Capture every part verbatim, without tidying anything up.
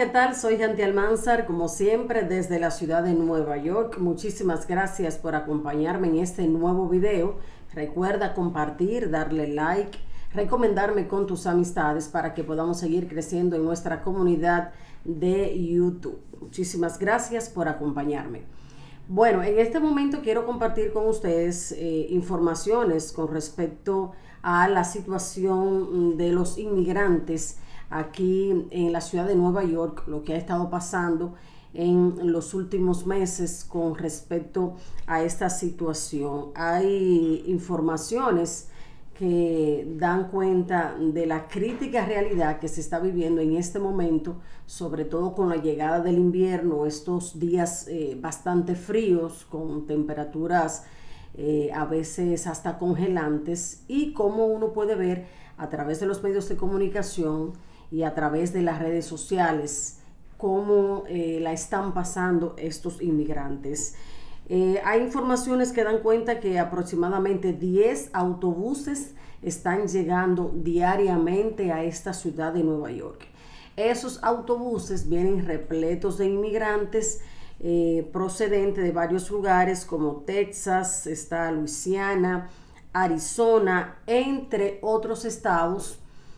¿qué tal? Soy Yanti Almanzar, como siempre, desde la ciudad de Nueva York. Muchísimas gracias por acompañarme en este nuevo video. Recuerda compartir, darle like, recomendarme con tus amistades para que podamos seguir creciendo en nuestra comunidad de YouTube. Muchísimas gracias por acompañarme. Bueno, en este momento quiero compartir con ustedes eh, informaciones con respecto a la situación de los inmigrantes aquí en la ciudad de Nueva York, lo que ha estado pasando en los últimos meses con respecto a esta situación. Hay informaciones que dan cuenta de la crítica realidad que se está viviendo en este momento, sobre todo con la llegada del invierno, estos días eh, bastante fríos, con temperaturas eh, a veces hasta congelantes, y cómo uno puede ver a través de los medios de comunicación y a través de las redes sociales cómo eh, la están pasando estos inmigrantes. Eh, hay informaciones que dan cuenta que aproximadamente diez autobuses están llegando diariamente a esta ciudad de Nueva York. Esos autobuses vienen repletos de inmigrantes eh, procedentes de varios lugares como Texas, está Luisiana, Arizona, entre otros estados,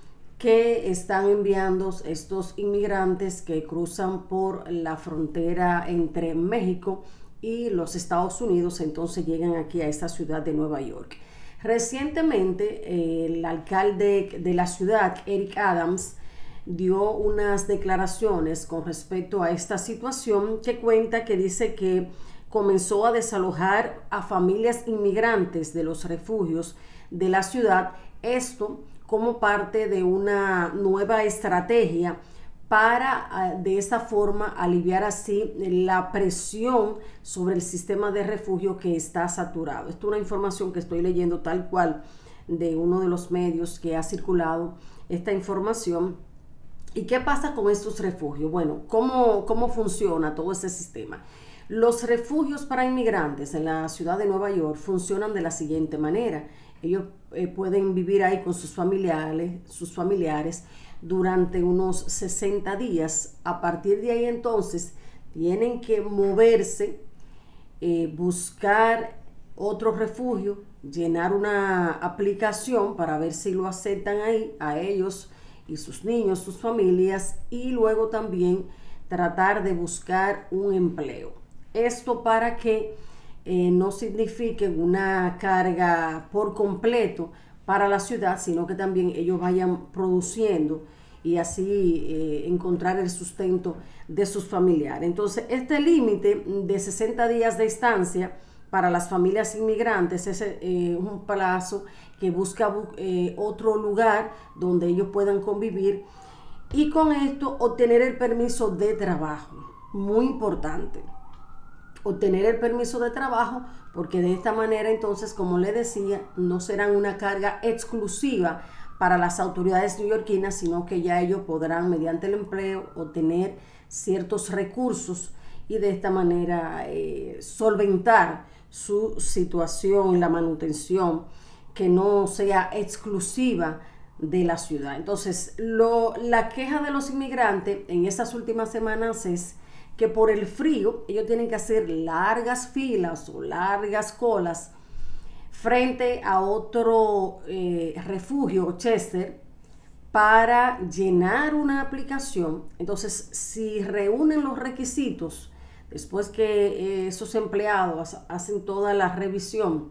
que están enviando estos inmigrantes que cruzan por la frontera entre México y los Estados Unidos. Entonces llegan aquí a esta ciudad de Nueva York. Recientemente eh, el alcalde de la ciudad, Eric Adams, dio unas declaraciones con respecto a esta situación, que cuenta que dice que comenzó a desalojar a familias inmigrantes de los refugios de la ciudad, esto como parte de una nueva estrategia para de esta forma aliviar así la presión sobre el sistema de refugio que está saturado. Esto es una información que estoy leyendo tal cual de uno de los medios que ha circulado esta información. ¿Y qué pasa con estos refugios? Bueno, ¿cómo, cómo funciona todo ese sistema? Los refugios para inmigrantes en la ciudad de Nueva York funcionan de la siguiente manera. Ellos eh, pueden vivir ahí con sus familiares, sus familiares durante unos sesenta días. A partir de ahí entonces tienen que moverse, eh, buscar otro refugio, llenar una aplicación para ver si lo aceptan ahí a ellos y sus niños, sus familias, y luego también tratar de buscar un empleo. Esto para que eh, no signifique una carga por completo para la ciudad, sino que también ellos vayan produciendo y así eh, encontrar el sustento de sus familiares. Entonces, este límite de sesenta días de estancia para las familias inmigrantes es eh, un plazo que busca eh, otro lugar donde ellos puedan convivir y con esto obtener el permiso de trabajo. Muy importante obtener el permiso de trabajo, porque de esta manera entonces, como les decía, no serán una carga exclusiva para las autoridades neoyorquinas, sino que ya ellos podrán mediante el empleo obtener ciertos recursos y de esta manera eh, solventar su situación, la manutención, que no sea exclusiva de la ciudad. Entonces, lo, la queja de los inmigrantes en estas últimas semanas es que por el frío ellos tienen que hacer largas filas o largas colas frente a otro eh, refugio, Chester, para llenar una aplicación. Entonces, si reúnen los requisitos, después que eh, esos empleados hacen toda la revisión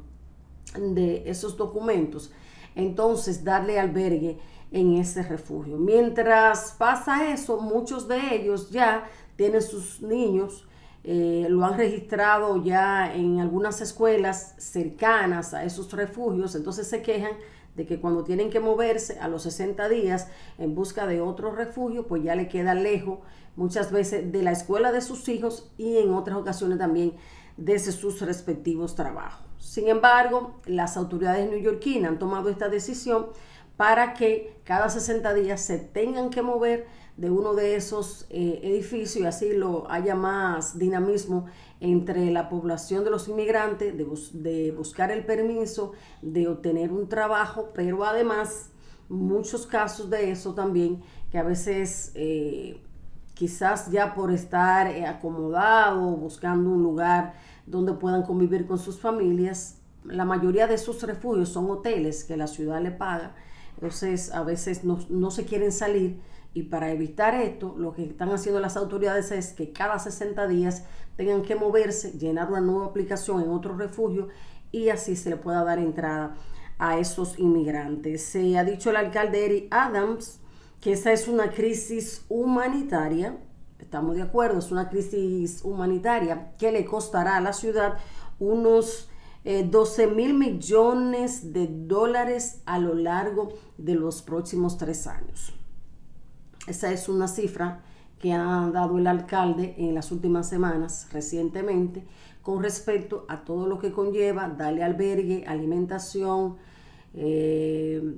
de esos documentos, entonces darle albergue en ese refugio. Mientras pasa eso, muchos de ellos ya tienen sus niños, eh, lo han registrado ya en algunas escuelas cercanas a esos refugios, entonces se quejan de que cuando tienen que moverse a los sesenta días en busca de otro refugio, pues ya le queda lejos muchas veces de la escuela de sus hijos y en otras ocasiones también desde sus respectivos trabajos. Sin embargo, las autoridades neoyorquinas han tomado esta decisión para que cada sesenta días se tengan que mover de uno de esos eh, edificios y así lo haya más dinamismo entre la población de los inmigrantes, de, bus de buscar el permiso, de obtener un trabajo, pero además muchos casos de eso también, que a veces eh, quizás ya por estar eh, acomodado, buscando un lugar donde puedan convivir con sus familias. La mayoría de esos refugios son hoteles que la ciudad le paga, entonces a veces no, no se quieren salir, y para evitar esto, lo que están haciendo las autoridades es que cada sesenta días tengan que moverse, llenar una nueva aplicación en otro refugio, y así se le pueda dar entrada a esos inmigrantes. Se ha dicho el alcalde Eric Adams que esa es una crisis humanitaria. Estamos de acuerdo, es una crisis humanitaria que le costará a la ciudad unos eh, doce mil millones de dólares a lo largo de los próximos tres años. Esa es una cifra que ha dado el alcalde en las últimas semanas, recientemente, con respecto a todo lo que conlleva darle albergue, alimentación, eh,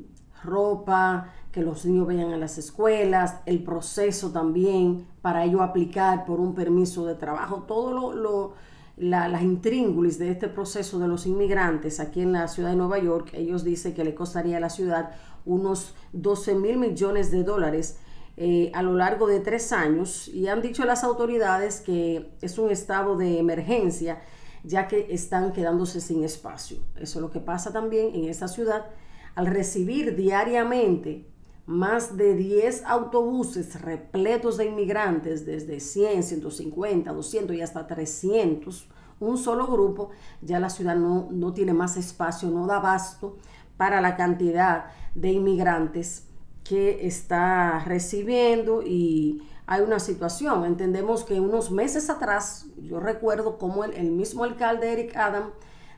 ropa, que los niños vayan a las escuelas, el proceso también para ello aplicar por un permiso de trabajo, todo lo, lo la, las intríngulis de este proceso de los inmigrantes aquí en la ciudad de Nueva York. Ellos dicen que le costaría a la ciudad unos doce mil millones de dólares Eh, a lo largo de tres años, y han dicho las autoridades que es un estado de emergencia, ya que están quedándose sin espacio. Eso es lo que pasa también en esta ciudad, al recibir diariamente más de diez autobuses repletos de inmigrantes, desde cien, ciento cincuenta, doscientos y hasta trescientos, un solo grupo. Ya la ciudad no, no tiene más espacio, no da abasto para la cantidad de inmigrantes que está recibiendo, y hay una situación. Entendemos que unos meses atrás, yo recuerdo como el, el mismo alcalde Eric Adams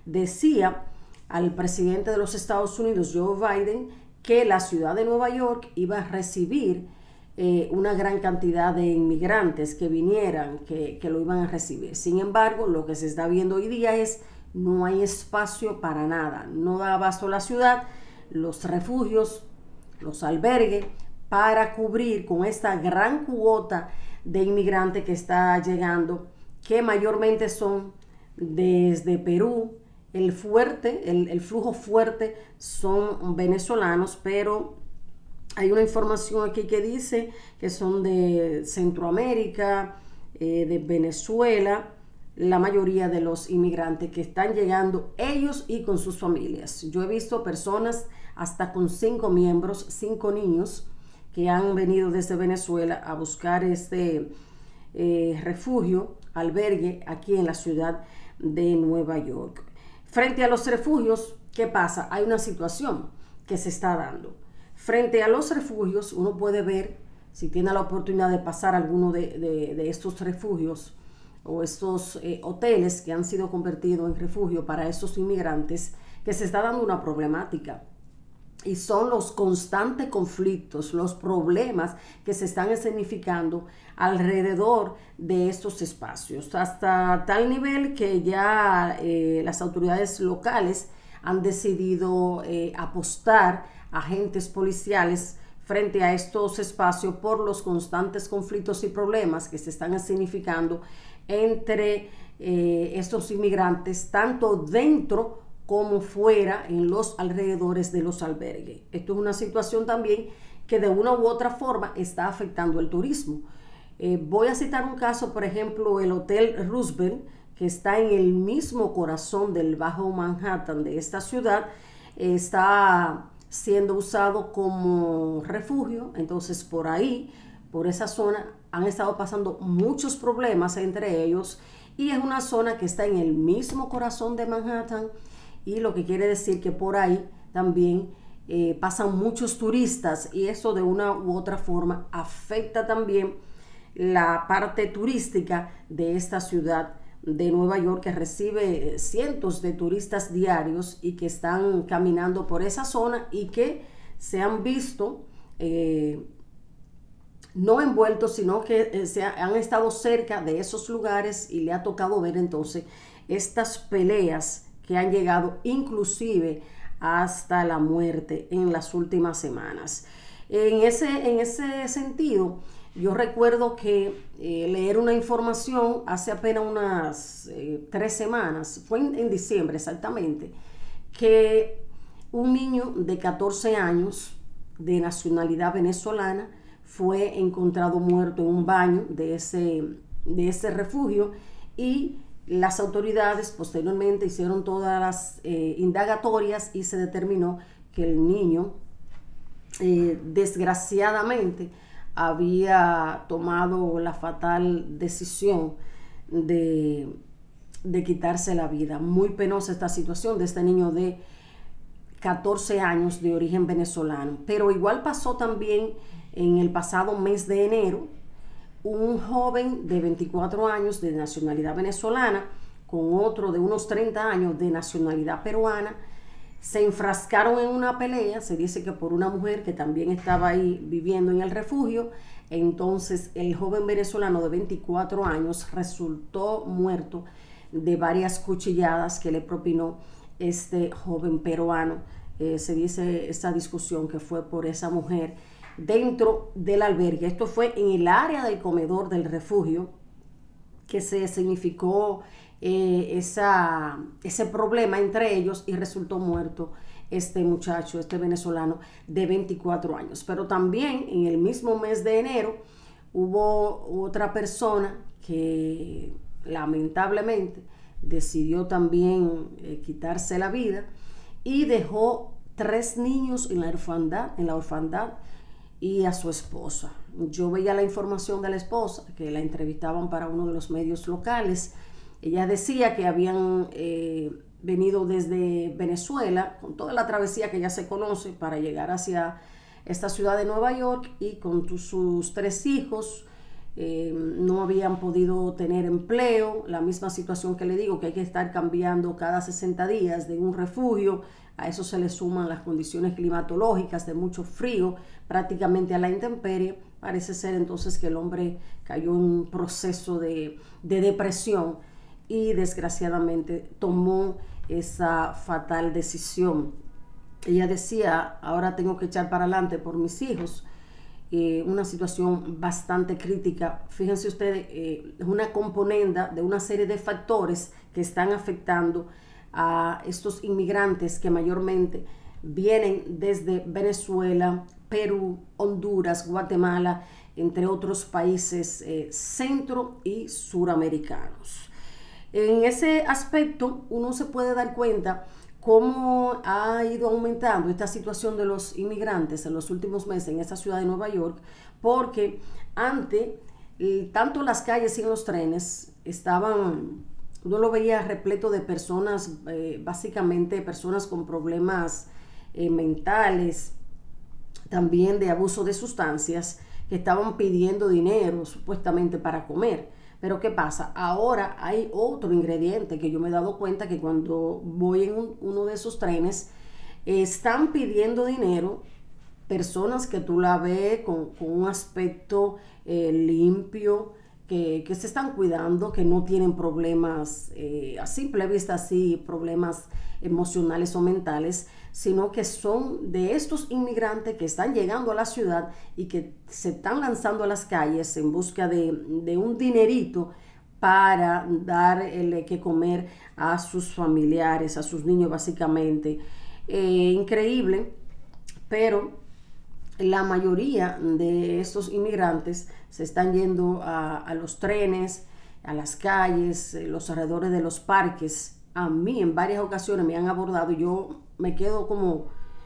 decía al presidente de los Estados Unidos, Joe Biden, que la ciudad de Nueva York iba a recibir eh, una gran cantidad de inmigrantes que vinieran, que, que lo iban a recibir. Sin embargo, lo que se está viendo hoy día es no hay espacio para nada, no da abasto la ciudad, los refugios, los albergues, para cubrir con esta gran cuota de inmigrantes que está llegando, que mayormente son desde Perú. El fuerte, el, el flujo fuerte son venezolanos, pero hay una información aquí que dice que son de Centroamérica, eh, de Venezuela, la mayoría de los inmigrantes que están llegando, ellos y con sus familias. Yo he visto personas hasta con cinco miembros, cinco niños, que han venido desde Venezuela a buscar este eh, refugio, albergue, aquí en la ciudad de Nueva York. Frente a los refugios, ¿qué pasa? Hay una situación que se está dando. Frente a los refugios, uno puede ver, si tiene la oportunidad de pasar a alguno de, de, de estos refugios o estos eh, hoteles que han sido convertidos en refugio para estos inmigrantes, que se está dando una problemática. Y son los constantes conflictos, los problemas que se están escenificando alrededor de estos espacios, hasta tal nivel que ya eh, las autoridades locales han decidido eh, apostar agentes policiales frente a estos espacios por los constantes conflictos y problemas que se están escenificando entre eh, estos inmigrantes, tanto dentro como fuera, en los alrededores de los albergues. Esto es una situación también que de una u otra forma está afectando el turismo. Eh, voy a citar un caso, por ejemplo, el Hotel Roosevelt, que está en el mismo corazón del Bajo Manhattan de esta ciudad, eh, está siendo usado como refugio. Entonces, por ahí, por esa zona, han estado pasando muchos problemas entre ellos, y es una zona que está en el mismo corazón de Manhattan, y lo que quiere decir que por ahí también eh, pasan muchos turistas, y eso de una u otra forma afecta también la parte turística de esta ciudad de Nueva York, que recibe cientos de turistas diarios y que están caminando por esa zona y que se han visto eh, no envueltos, sino que eh, se ha, han estado cerca de esos lugares, y le ha tocado ver entonces estas peleas que han llegado inclusive hasta la muerte en las últimas semanas. En ese, en ese sentido, yo recuerdo que eh, leer una información hace apenas unas eh, tres semanas, fue en, en diciembre exactamente, que un niño de catorce años de nacionalidad venezolana fue encontrado muerto en un baño de ese, de ese refugio, y las autoridades posteriormente hicieron todas las eh, indagatorias y se determinó que el niño eh, desgraciadamente había tomado la fatal decisión de, de quitarse la vida. Muy penosa esta situación de este niño de catorce años de origen venezolano. Pero igual pasó también en el pasado mes de enero. Un joven de veinticuatro años de nacionalidad venezolana con otro de unos treinta años de nacionalidad peruana se enfrascaron en una pelea. Se dice que por una mujer que también estaba ahí viviendo en el refugio. Entonces el joven venezolano de veinticuatro años resultó muerto de varias cuchilladas que le propinó este joven peruano. Eh, se dice esta discusión que fue por esa mujer dentro del albergue. Esto fue en el área del comedor del refugio que se significó eh, esa, ese problema entre ellos, y resultó muerto este muchacho, este venezolano de veinticuatro años. Pero también en el mismo mes de enero hubo otra persona que lamentablemente decidió también eh, quitarse la vida y dejó tres niños en la orfandad, en la orfandad y a su esposa. Yo veía la información de la esposa, que la entrevistaban para uno de los medios locales. Ella decía que habían eh, venido desde Venezuela, con toda la travesía que ya se conoce, para llegar hacia esta ciudad de Nueva York, y con tu, sus tres hijos. Eh, no habían podido tener empleo, la misma situación que le digo, que hay que estar cambiando cada sesenta días de un refugio. A eso se le suman las condiciones climatológicas de mucho frío, prácticamente a la intemperie. Parece ser entonces que el hombre cayó en un proceso de, de depresión y desgraciadamente tomó esa fatal decisión. Ella decía: ahora tengo que echar para adelante por mis hijos. Eh, una situación bastante crítica. Fíjense ustedes, eh, es una componenda de una serie de factores que están afectando a estos inmigrantes que mayormente vienen desde Venezuela, Perú, Honduras, Guatemala, entre otros países eh, centro y suramericanos. En ese aspecto uno se puede dar cuenta cómo ha ido aumentando esta situación de los inmigrantes en los últimos meses en esta ciudad de Nueva York, porque antes tanto las calles y los trenes estaban, uno lo veía repleto de personas, eh, básicamente personas con problemas eh, mentales, también de abuso de sustancias, que estaban pidiendo dinero supuestamente para comer. Pero ¿qué pasa? Ahora hay otro ingrediente que yo me he dado cuenta, que cuando voy en un, uno de esos trenes, eh, están pidiendo dinero personas que tú la ves con, con un aspecto eh, limpio, que, que se están cuidando, que no tienen problemas eh, a simple vista, así problemas emocionales o mentales, sino que son de estos inmigrantes que están llegando a la ciudad y que se están lanzando a las calles en busca de, de un dinerito para dar el que comer a sus familiares, a sus niños básicamente. Eh, increíble, pero la mayoría de estos inmigrantes se están yendo a, a los trenes, a las calles, los alrededores de los parques. A mí en varias ocasiones me han abordado y yo me quedo como,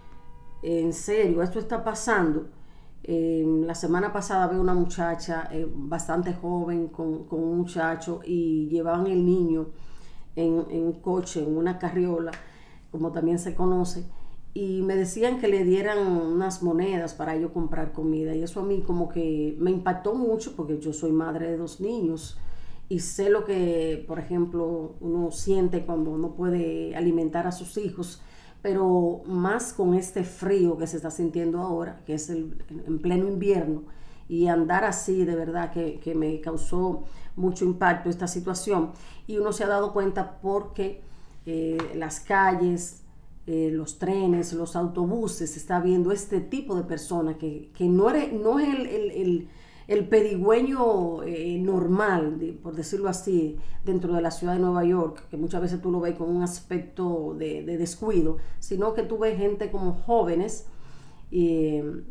en serio, esto está pasando. Eh, la semana pasada vi una muchacha eh, bastante joven con, con un muchacho, y llevaban el niño en, en un coche, en una carriola, como también se conoce, y me decían que le dieran unas monedas para yo comprar comida, y eso a mí como que me impactó mucho, porque yo soy madre de dos niños y sé lo que, por ejemplo, uno siente cuando no puede alimentar a sus hijos, pero más con este frío que se está sintiendo ahora, que es el, en pleno invierno, y andar así, de verdad que, que me causó mucho impacto esta situación. Y uno se ha dado cuenta porque eh, las calles, eh, los trenes, los autobuses, se está viendo este tipo de personas que, que no, eres, no es el, el, el el pedigüeño eh, normal, de, por decirlo así, dentro de la ciudad de Nueva York, que muchas veces tú lo ves con un aspecto de, de descuido, sino que tú ves gente como jóvenes eh,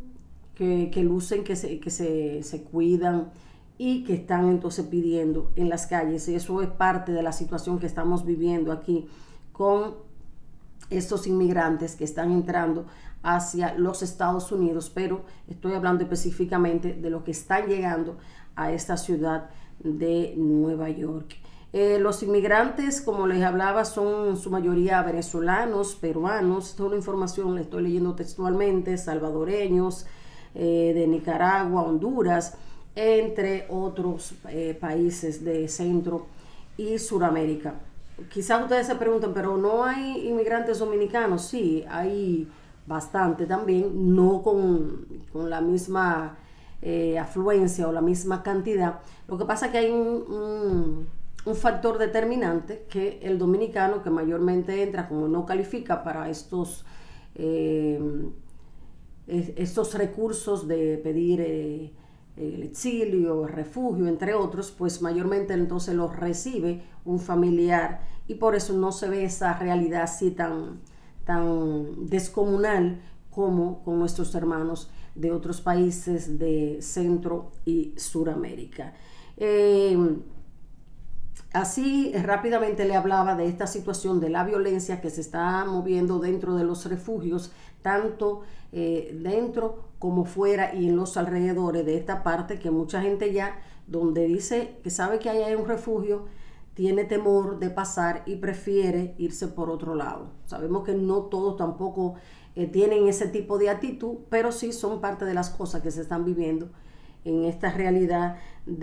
que, que lucen, que, se, que se, se cuidan y que están entonces pidiendo en las calles. Y eso es parte de la situación que estamos viviendo aquí con estos inmigrantes que están entrando hacia los Estados Unidos, pero estoy hablando específicamente de los que están llegando a esta ciudad de Nueva York. Eh, los inmigrantes, como les hablaba, son en su mayoría venezolanos, peruanos. Toda la información la estoy leyendo textualmente, salvadoreños, eh, de Nicaragua, Honduras, entre otros eh, países de Centro y Suramérica. Quizás ustedes se preguntan, pero ¿no hay inmigrantes dominicanos? Sí, hay bastante también, no con, con la misma eh, afluencia o la misma cantidad. Lo que pasa es que hay un, un, un factor determinante, que el dominicano que mayormente entra, como no califica para estos, eh, estos recursos de pedir eh, el exilio, el refugio, entre otros, pues mayormente entonces los recibe un familiar, y por eso no se ve esa realidad así tan, tan descomunal como con nuestros hermanos de otros países de Centro y Suramérica. Eh, así rápidamente le hablaba de esta situación de la violencia que se está moviendo dentro de los refugios, tanto eh, dentro como fuera y en los alrededores de esta parte, que mucha gente ya, donde dice que sabe que hay un refugio, tiene temor de pasar y prefiere irse por otro lado. Sabemos que no todos tampoco eh, tienen ese tipo de actitud, pero sí son parte de las cosas que se están viviendo en esta realidad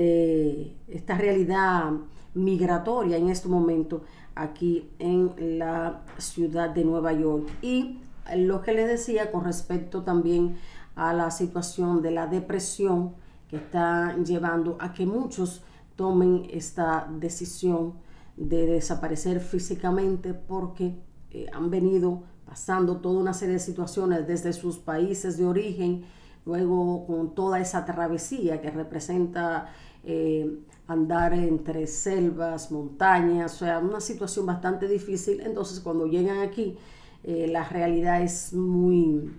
de esta realidad migratoria en este momento aquí en la ciudad de Nueva York. Y lo que les decía con respecto también a la situación de la depresión que está llevando a que muchos tomen esta decisión de desaparecer físicamente, porque eh, han venido pasando toda una serie de situaciones desde sus países de origen, luego con toda esa travesía que representa eh, andar entre selvas, montañas, o sea, una situación bastante difícil. Entonces cuando llegan aquí, eh, la realidad es muy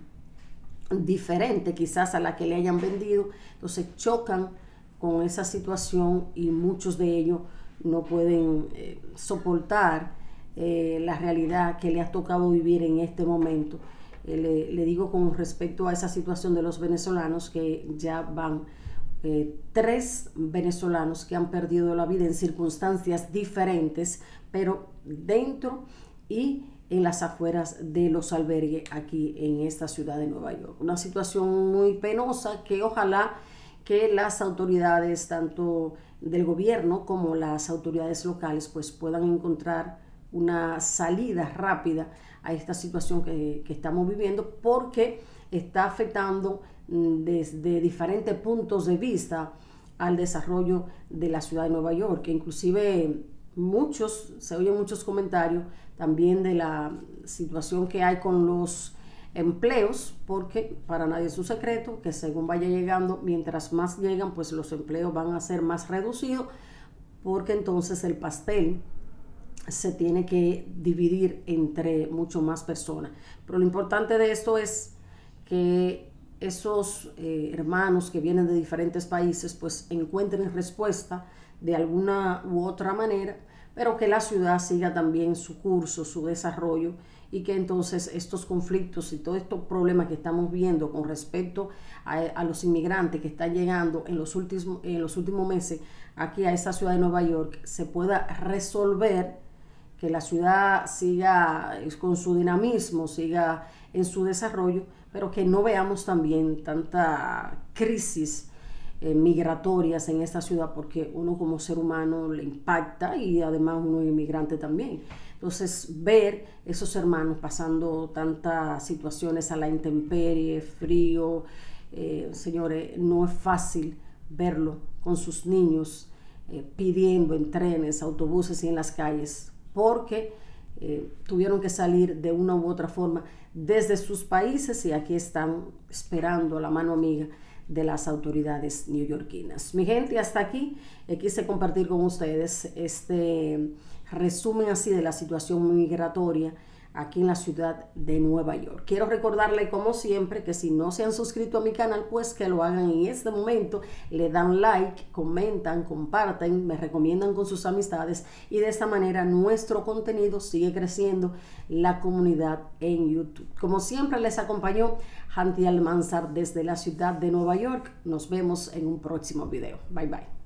diferente quizás a la que le hayan vendido, entonces chocan con esa situación y muchos de ellos no pueden eh, soportar eh, la realidad que le ha tocado vivir en este momento. Eh, le, le digo con respecto a esa situación de los venezolanos, que ya van eh, tres venezolanos que han perdido la vida en circunstancias diferentes, pero dentro y en las afueras de los albergues aquí en esta ciudad de Nueva York. Una situación muy penosa que ojalá que las autoridades, tanto del gobierno como las autoridades locales, pues puedan encontrar una salida rápida a esta situación que, que estamos viviendo, porque está afectando desde diferentes puntos de vista al desarrollo de la ciudad de Nueva York, que inclusive muchos, se oyen muchos comentarios también de la situación que hay con los empleos, porque para nadie es un secreto que según vaya llegando, mientras más llegan, pues los empleos van a ser más reducidos, porque entonces el pastel se tiene que dividir entre mucho más personas. Pero lo importante de esto es que esos eh, hermanos que vienen de diferentes países pues encuentren respuesta de alguna u otra manera, pero que la ciudad siga también su curso, su desarrollo, y que entonces estos conflictos y todos estos problemas que estamos viendo con respecto a, a los inmigrantes que están llegando en los, últimos, en los últimos meses aquí a esta ciudad de Nueva York se pueda resolver, que la ciudad siga con su dinamismo, siga en su desarrollo, pero que no veamos también tanta crisis eh, migratorias en esta ciudad, porque uno como ser humano le impacta y además uno es inmigrante también. Entonces, ver esos hermanos pasando tantas situaciones a la intemperie, frío, eh, señores, no es fácil verlo con sus niños eh, pidiendo en trenes, autobuses y en las calles, porque eh, tuvieron que salir de una u otra forma desde sus países y aquí están esperando la mano amiga de las autoridades neoyorquinas. Mi gente, hasta aquí eh, quise compartir con ustedes este resumen así de la situación migratoria aquí en la ciudad de Nueva York. Quiero recordarle como siempre que si no se han suscrito a mi canal, pues que lo hagan en este momento, le dan like, comentan, comparten, me recomiendan con sus amistades y de esta manera nuestro contenido sigue creciendo, la comunidad en YouTube. Como siempre les acompañó Hanti Almanzar desde la ciudad de Nueva York. Nos vemos en un próximo video. Bye bye.